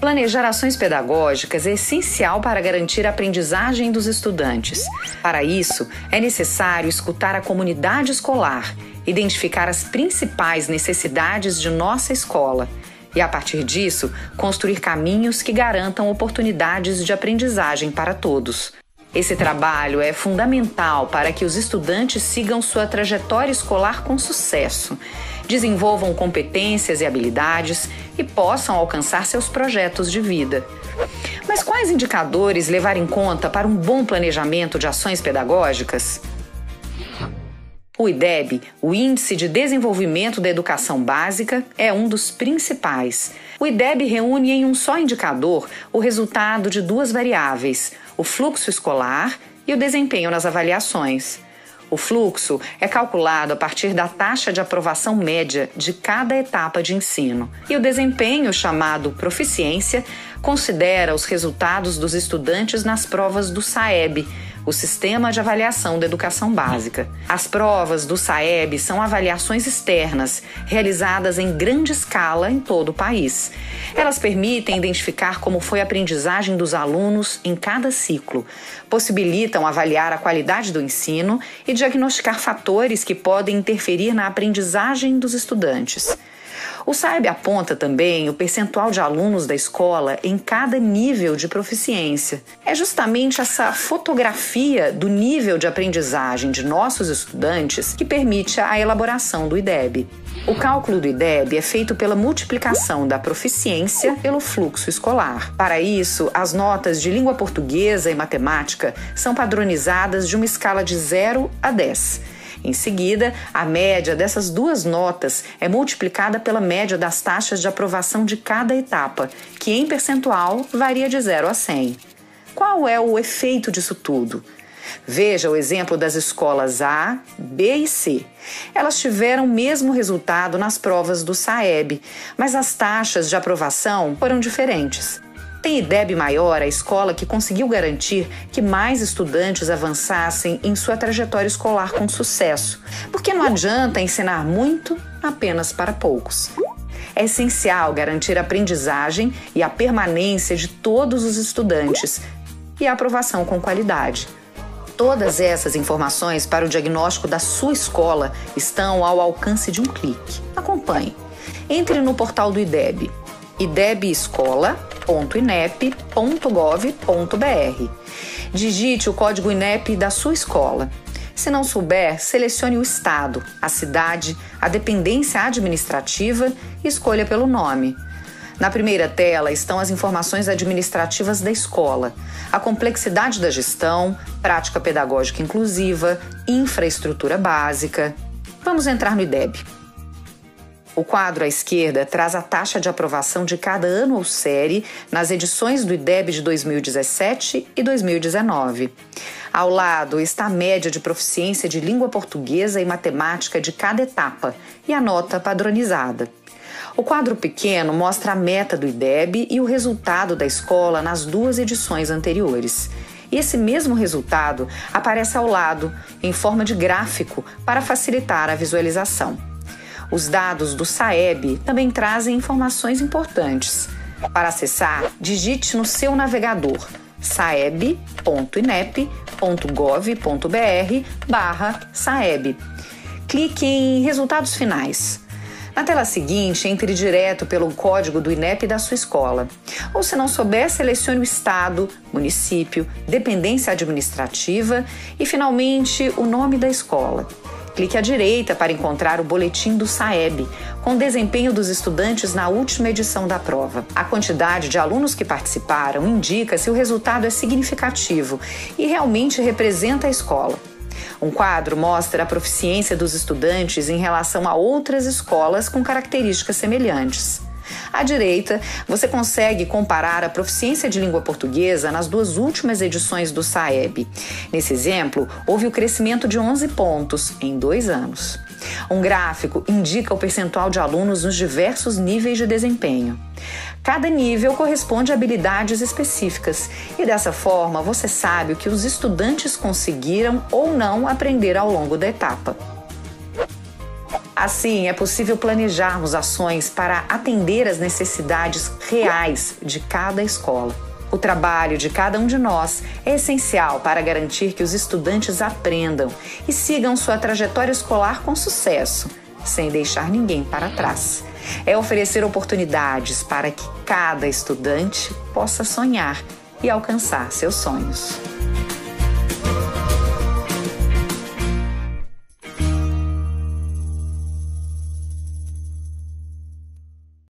Planejar ações pedagógicas é essencial para garantir a aprendizagem dos estudantes. Para isso, é necessário escutar a comunidade escolar, identificar as principais necessidades de nossa escola e, a partir disso, construir caminhos que garantam oportunidades de aprendizagem para todos. Esse trabalho é fundamental para que os estudantes sigam sua trajetória escolar com sucesso, desenvolvam competências e habilidades e possam alcançar seus projetos de vida. Mas quais indicadores levar em conta para um bom planejamento de ações pedagógicas? O IDEB, o Índice de Desenvolvimento da Educação Básica, é um dos principais. O IDEB reúne em um só indicador o resultado de duas variáveis, o fluxo escolar e o desempenho nas avaliações. O fluxo é calculado a partir da taxa de aprovação média de cada etapa de ensino. E o desempenho, chamado proficiência, considera os resultados dos estudantes nas provas do SAEB, o Sistema de Avaliação da Educação Básica. As provas do SAEB são avaliações externas, realizadas em grande escala em todo o país. Elas permitem identificar como foi a aprendizagem dos alunos em cada ciclo, possibilitam avaliar a qualidade do ensino e diagnosticar fatores que podem interferir na aprendizagem dos estudantes. O SAEB aponta também o percentual de alunos da escola em cada nível de proficiência. É justamente essa fotografia do nível de aprendizagem de nossos estudantes que permite a elaboração do IDEB. O cálculo do IDEB é feito pela multiplicação da proficiência pelo fluxo escolar. Para isso, as notas de língua portuguesa e matemática são padronizadas de uma escala de 0 a 10. Em seguida, a média dessas duas notas é multiplicada pela média das taxas de aprovação de cada etapa, que em percentual varia de 0 a 100. Qual é o efeito disso tudo? Veja o exemplo das escolas A, B e C. Elas tiveram o mesmo resultado nas provas do SAEB, mas as taxas de aprovação foram diferentes. Tem IDEB maior a escola que conseguiu garantir que mais estudantes avançassem em sua trajetória escolar com sucesso, porque não adianta ensinar muito apenas para poucos. É essencial garantir a aprendizagem e a permanência de todos os estudantes e a aprovação com qualidade. Todas essas informações para o diagnóstico da sua escola estão ao alcance de um clique. Acompanhe. Entre no portal do IDEB, idebescola.inep.gov.br. Digite o código INEP da sua escola. Se não souber, selecione o estado, a cidade, a dependência administrativa e escolha pelo nome. Na primeira tela estão as informações administrativas da escola, a complexidade da gestão, prática pedagógica inclusiva, infraestrutura básica. Vamos entrar no IDEB. O quadro à esquerda traz a taxa de aprovação de cada ano ou série nas edições do IDEB de 2017 e 2019. Ao lado está a média de proficiência de língua portuguesa e matemática de cada etapa e a nota padronizada. O quadro pequeno mostra a meta do IDEB e o resultado da escola nas duas edições anteriores. E esse mesmo resultado aparece ao lado, em forma de gráfico, para facilitar a visualização. Os dados do SAEB também trazem informações importantes. Para acessar, digite no seu navegador saeb.inep.gov.br/SAEB. Clique em Resultados Finais. Na tela seguinte, entre direto pelo código do INEP da sua escola. Ou, se não souber, selecione o estado, município, dependência administrativa e, finalmente, o nome da escola. Clique à direita para encontrar o boletim do SAEB, com o desempenho dos estudantes na última edição da prova. A quantidade de alunos que participaram indica se o resultado é significativo e realmente representa a escola. Um quadro mostra a proficiência dos estudantes em relação a outras escolas com características semelhantes. À direita, você consegue comparar a proficiência de língua portuguesa nas duas últimas edições do SAEB. Nesse exemplo, houve o crescimento de 11 pontos em 2 anos. Um gráfico indica o percentual de alunos nos diversos níveis de desempenho. Cada nível corresponde a habilidades específicas e, dessa forma, você sabe o que os estudantes conseguiram ou não aprender ao longo da etapa. Assim, é possível planejarmos ações para atender às necessidades reais de cada escola. O trabalho de cada um de nós é essencial para garantir que os estudantes aprendam e sigam sua trajetória escolar com sucesso, sem deixar ninguém para trás. É oferecer oportunidades para que cada estudante possa sonhar e alcançar seus sonhos.